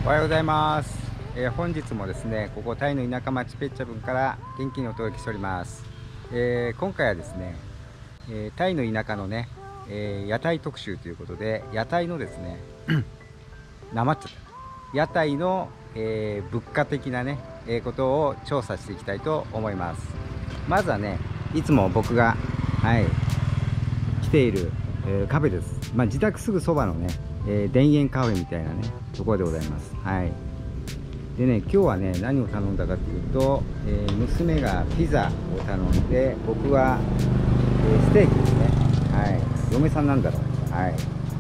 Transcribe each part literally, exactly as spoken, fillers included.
おはようございます。えー、本日もですね、ここタイの田舎町ペッチャブンから元気にお届けしております。えー、今回はですね、えー、タイの田舎のね、えー、屋台特集ということで、屋台のですねなまっちゃった屋台の、えー、物価的なね、えー、ことを調査していきたいと思います。まずはね、いつも僕がはい来ている、えー、カフェです。まあ、自宅すぐそばのね、えー、田園カフェみたいなねところでございます。はい。でね、今日はね何を頼んだかというと、えー、娘がピザを頼んで、僕は、えー、ステーキですね。はい。嫁さんなんだろう。はい。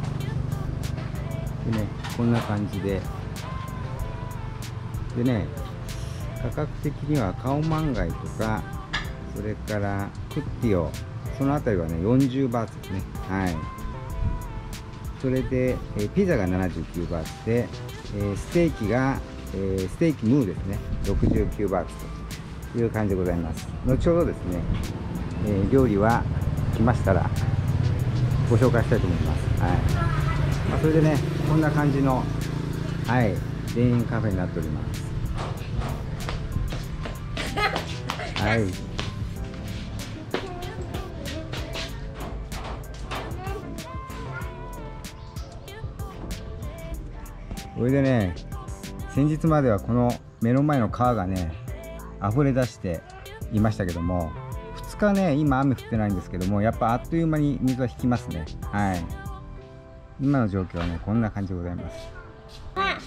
でね、こんな感じで。でね、価格的にはカオマンガイとか、それからクッティオ、そのあたりはねよんじゅうバーツですね。はい。それで、えー、ピザがななじゅうきゅうバーツで、えー、ステーキが、えー、ステーキムーですね、ろくじゅうきゅうバーツという感じでございます。後ほどですね、えー、料理は来ましたらご紹介したいと思います。はい。まあ、それでね、こんな感じの、はい、田園カフェになっております。はい。それでね、先日まではこの目の前の川がね溢れ出していましたけども、ふつかね今雨降ってないんですけども、やっぱあっという間に水は引きますね。はい。今の状況はねこんな感じでございます。はい、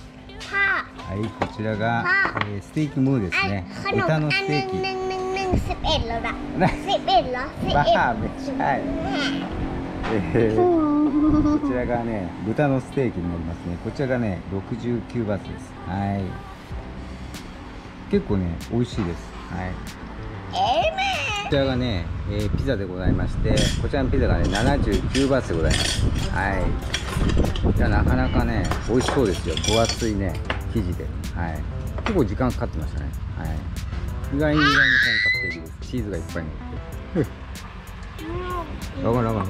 こちらが、えー、ステーキムーですね。豚のステーキ。バカめっちゃい。えー、こちらがね豚のステーキになりますね。こちらがねろくじゅうきゅうバーツです。はい。結構ね美味しいです。はい。こちらがね、えー、ピザでございまして、こちらのピザがねななじゅうきゅうバーツでございます。はい。じゃあなかなかね美味しそうですよ。分厚いね生地で、はい。結構時間かかってましたね。はい。意外に意外に本格的です。チーズがいっぱい乗って。ラガラガ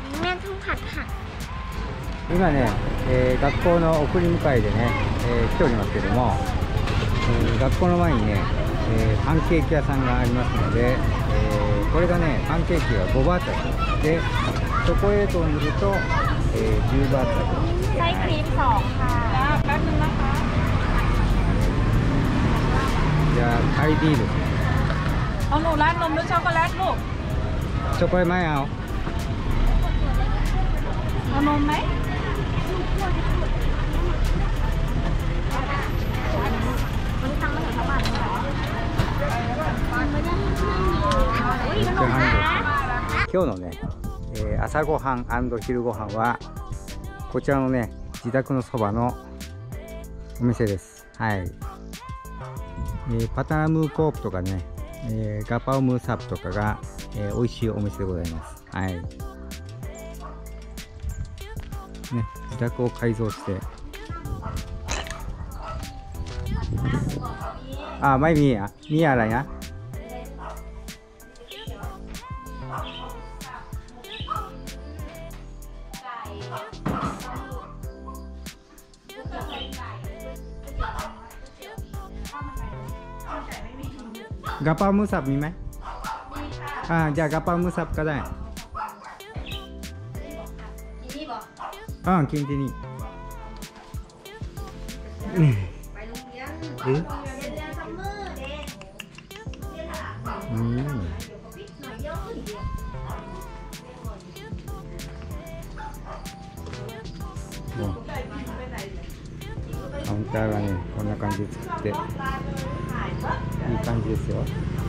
今ね、えー、学校の送り迎えでね、えー、来ておりますけども、えー、学校の前にね、えー、パンケーキ屋さんがありますので、えー、これがねパンケーキがごバーツで、チョコレートを塗ると、えー、じゅうバーツだと。 ไส้ครีมสองค่ะแป๊บนึงนะคะ。 じゃあ アイディー ですね。 เอาหนูราดนมด้วยช็อกโกแลตลูกチョコレートไม่เอาเอานมไหม今日のね、えー、朝ごはん&昼ごはんはこちらのね自宅のそばのお店です。はい。えー、パタナムーコープとかね、えー、ガパオムーサップとかが、えー、美味しいお店でございます。はい。ね、自宅を改造して。あ、ไม่มีอ่ะมีอะไรนะกะเพราหมูสับมีไหมอ่าじゃあกะเพราหมูสับก็ได้อ่ากินที่นี่เอ๊ะอืมカウンターがねこんな感じで作っていい感じですよ。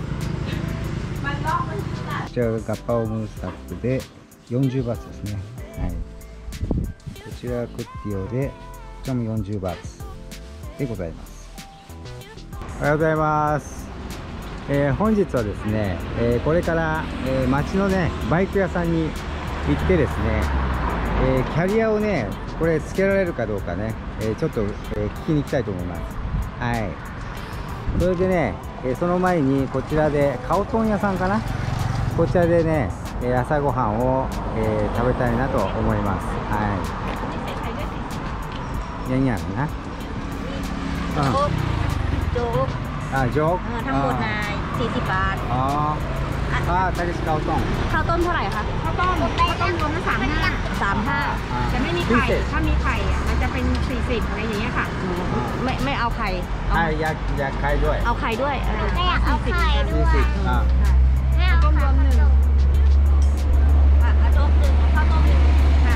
こちらがガパオムースタップでよんじゅうバーツですね。はい。こちらはクッティオでこちらもよんじゅうバーツでございます。おはようございます。えー、本日はですね、えー、これから、えー、町のねバイク屋さんに行ってですね、えー、キャリアをねこれつけられるかどうかね、えー、ちょっと、えー、聞きに行きたいと思います。はい。それでね、えー、その前にこちらでカオトン屋さんかな、こちらでね、えー、朝ごはんを、えー、食べたいなと思います。はい。やんやんな。 อ่าโจ๊กอ่าโจ๊กเออทั้งหมดนายสี่สิบบาทอ๋อถ้าทาริสข้าวต้มข้าวต้มเท่าไหร่คะข้าวต้มข้าวต้มรวมทั้งสามห้าสามห้าอ่าจะไม่มีไข่ ถ้ามีไข่อ่ะมันจะเป็นสี่สิบอะไรอย่างเงี้ยค่ะไม่ไม่เอาไข่เอาอ่าอยากอยากไข่ด้วยเอาไข่ด้วยเออไม่อยากเอาไข่สี่สิบอ่าข้าวต้มรวมหนึ่งอ่ะเอาโจ๊กหนึ่งเอาข้าวต้มหนึ่งค่ะ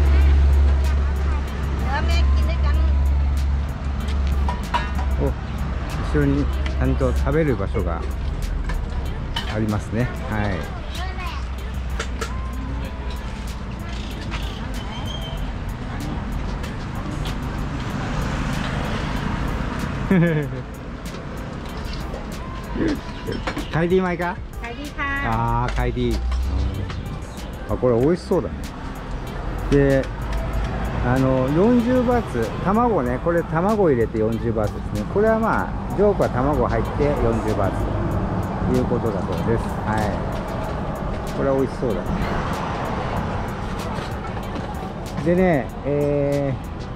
แล้วแม่กินด้วยกันお一緒にちゃんと食べる場所がありますね。はい。カイディ米か？ ไข่ดีค่ะああ、カイディ。あ、これ美味しそうだね。で、あのよんじゅうバーツ、卵ね、これ卵入れてよんじゅうバーツですね。これはまあジョークは卵入ってよんじゅうバーツということだそうです。はい。これは美味しそうだね。でね、え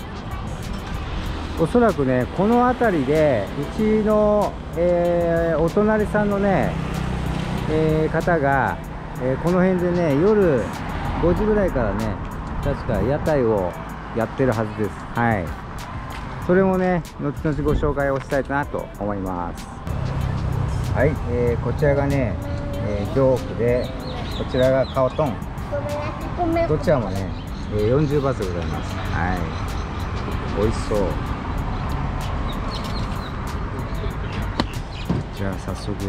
ー、おそらくね、この辺りでうちの、えーお隣さんのね、えー方が、えーこの辺でね、夜ごじぐらいからね、確か屋台をやってるはずです。はい。それもね、後々ご紹介をしたいなと思います。はい、えーこちらがね、えージョークで、こちらがカオトン。どちらもね、えーよんじゅうバーツでございます。はい。美味しそう。じゃあ早速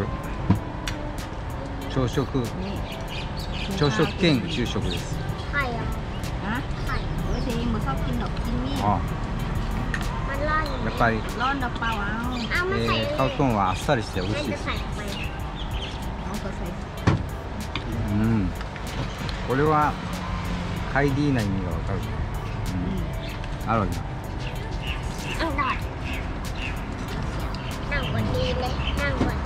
朝食 朝食兼昼食です。 ไข่อ่ะฮะไข่โอ้ยเจ๊มันชอบกินดอกกินนี่あ、 มันร้อนอยู่やっぱり、 ร้อนดอกเปล่าเอาเอามาใส่えー、カオトンはあっさりして美味しいです。 เอาไปใส่うん。これはカイディーな意味がわかる。うん。あるな。 อร่อยนั่งบนนี้เลยนั่งบน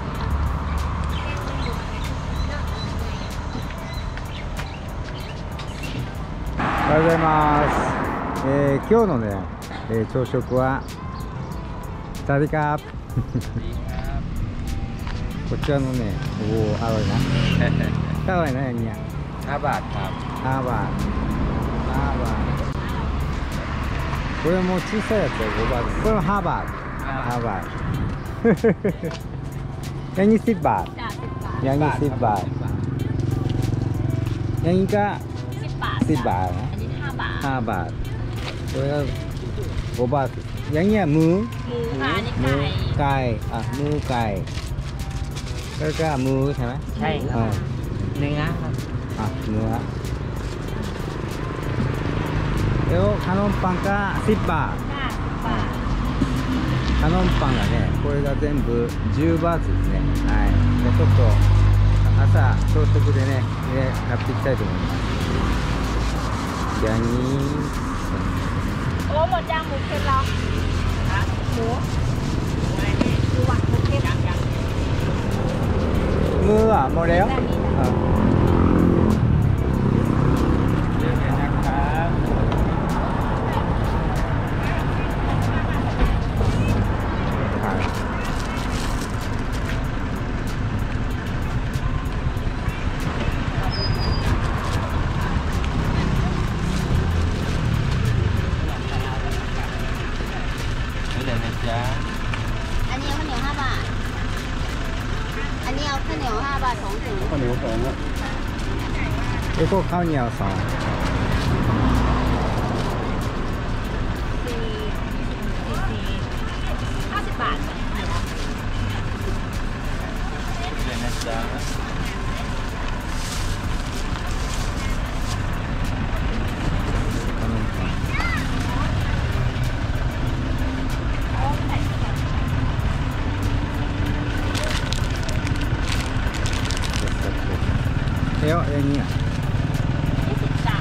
おはようございます。えー、今日のね、えー朝食はサリカーこちらのね、おお、あろいな。かわいいな、やにや。 ห้าบาทครับハーバー。ハーバー。これも小さいやつはごバーツ。これもハーバー。ハーバー。ヤギシッバー。 จ้าสิบบาทヤギシッバー。ヤギがสิบบาทシッバーね。 อันนี้ห้าบาทハーバー。これがごバーツ。ヤギはムーหมูค่ะอันนี้ムไก่ーไก่อ่ะมือไก่แล้วก็มือใช่ไหมใช่คเอรับอเนื้อครับอ่ะเนื้อแล้วขนมปังがสิบบาทห้าสิบบาทขนมパンがねこれが全部じゅうバーツですね。はいじゃあちょっと朝朝食でねね買っていきたいと思います。じゃにーโอ้หมดย่างหมูเค็มแล้วหมูหมูหวานหมูเค็มยังยังมืออ่ะหมดแล้วแบบนี้อ่ะเยอะๆนะครับはいเดี๋ยวนะจ๊ะอันนี้เอาข้าวเหนียวห้าบาท อันนี้เอาข้าวเหนียวห้าบาทสองถุงข้าวเหนียวสองเอโก้ข้าวเหนียวสองสี่สี่สี่ห้าสิบบาทเดี๋ยวนะจ๊ะขนมปัง えよ、えにや。 ยี่สิบจาน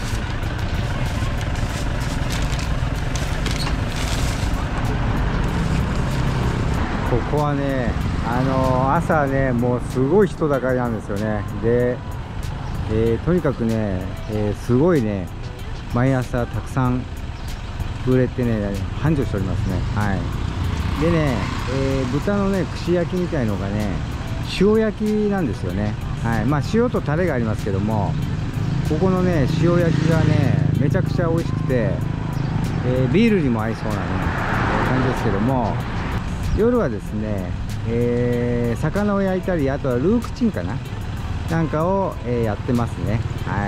ここはね、あの朝ね、もうすごい人だかりなんですよね。で、えーとにかくね、えーすごいね、毎朝たくさん売れてね、繁盛しておりますね。はい。 でね、えー豚のね串焼きみたいのがね塩焼きなんですよね。はい、まあ塩とタレがありますけども、ここのね塩焼きがねめちゃくちゃ美味しくて、えービールにも合いそうなね、えー感じですけども、夜はですね、えー魚を焼いたり、あとはルークチンかななんかを、えーやってますね。はい、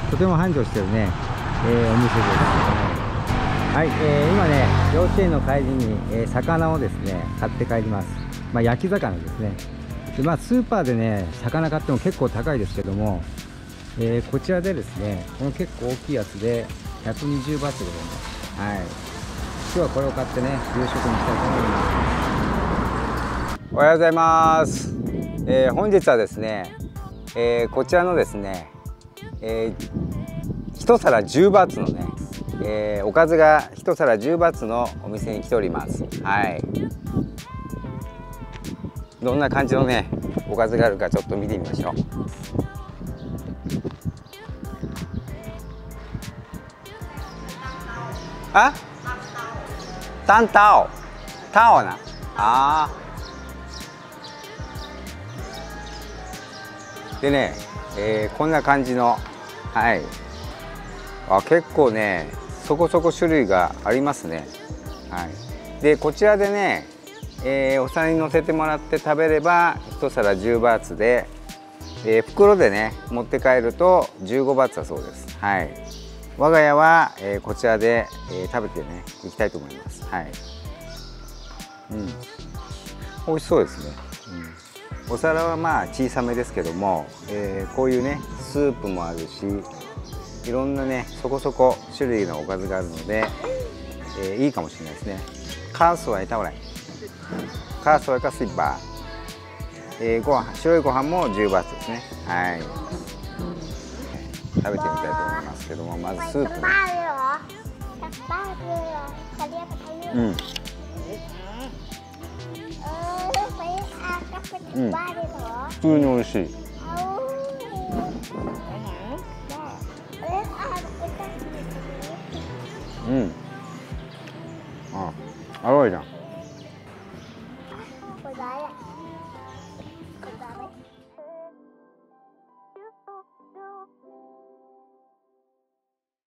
とても繁盛してるね、えーお店です。はい、えー今ね幼稚園の帰りに、えー魚をですね買って帰ります。まあ、焼き魚ですね。で、まあ、スーパーでね魚買っても結構高いですけども、えーこちらでですねこの結構大きいやつでひゃくにじゅうバーツでございます。はい、今日はこれを買ってね夕食にしたいと思います。おはようございます。えー本日はですね、えーこちらのですね、えー、一皿じゅうバーツのね、えーおかずが一皿じゅうバーツのお店に来ております。はい、どんな感じのねおかずがあるかちょっと見てみましょう。あ、タンタオタオなあーでね、えーこんな感じの、はい、あ、結構ねそこそこ種類がありますね。はい、でこちらでね、えーお皿に乗せてもらって食べれば一皿じゅうバーツで、えー袋でね持って帰るとじゅうごバーツだそうです。はい、我が家は、えーこちらで、えー食べてねいきたいと思います。はい、うん、美味しそうですね。うん、お皿はまあ小さめですけども、えーこういうねスープもあるし、いろんなねそこそこ種類のおかずがあるので、えーいいかもしれないですね。カースはエタオライカースはかスイッバー、えー、ご飯白いご飯もじゅうバーツですね。はい、食べてみたいと思いますけども、まずスープね。うん、うん、普通に美味しい。うん、あ、アロイじゃん。